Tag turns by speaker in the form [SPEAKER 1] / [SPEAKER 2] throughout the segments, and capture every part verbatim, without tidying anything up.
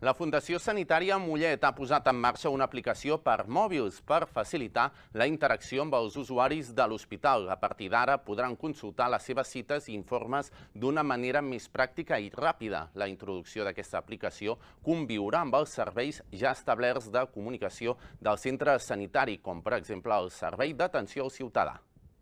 [SPEAKER 1] La Fundació Sanitària Mollet ha posat en marxa una aplicació per mòbils per facilitar la interacció amb els usuaris de l'hospital. A partir d'ara podran consultar les seves cites i informes d'una manera més pràctica i ràpida. La introducció d'aquesta aplicació conviurà amb els serveis ja establerts de comunicació del centre sanitari, com per exemple el Servei d'Atenció al Ciutadà.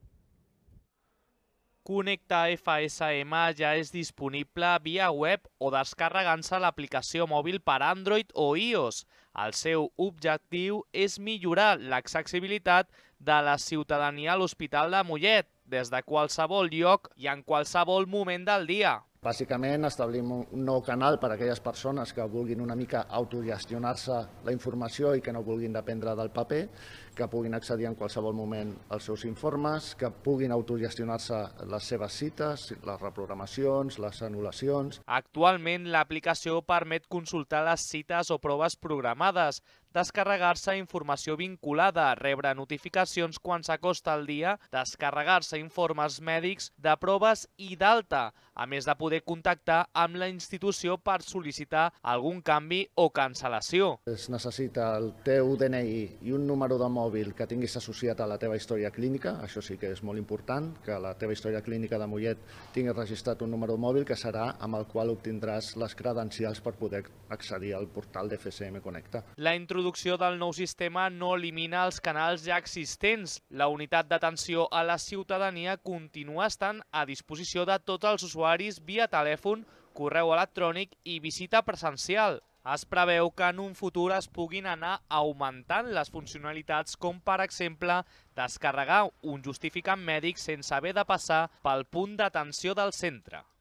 [SPEAKER 2] Connecta F S M ja és disponible via web o descarregant-se l'aplicació mòbil per Android o iOS. El seu objectiu és millorar l'accessibilitat de la ciutadania a l'Hospital de Mollet, des de qualsevol lloc i en qualsevol moment del dia.
[SPEAKER 3] Bàsicament establim un nou canal per a aquelles persones que vulguin una mica autogestionar-se la informació i que no vulguin dependre del paper, que puguin accedir en qualsevol moment als seus informes, que puguin autogestionar-se les seves cites, les reprogramacions, les anul·lacions.
[SPEAKER 2] Actualment l'aplicació permet consultar les cites o proves programades, descarregar-se informació vinculada, rebre notificacions quan s'acosta el dia, descarregar-se informes mèdics de proves i d'alta, a més de poder contactar amb la institució per sol·licitar algun canvi o cancel·lació.
[SPEAKER 3] Es necessita el teu D N I i un número de mòbil que tinguis associat a la teva història clínica, això sí que és molt important, que la teva història clínica de Mollet tingui registrat un número mòbil que serà amb el qual obtindràs les credencials per poder accedir al portal d'F S M Connecta.
[SPEAKER 2] La introducció del nou sistema no elimina els canals ja existents. La unitat d'atenció a la ciutadania continua estant a disposició de tots els usuaris via telèfon, correu electrònic i visita presencial. Es preveu que en un futur es puguin anar augmentant les funcionalitats com, per exemple, descarregar un justificant mèdic sense haver de passar pel punt d'atenció del centre.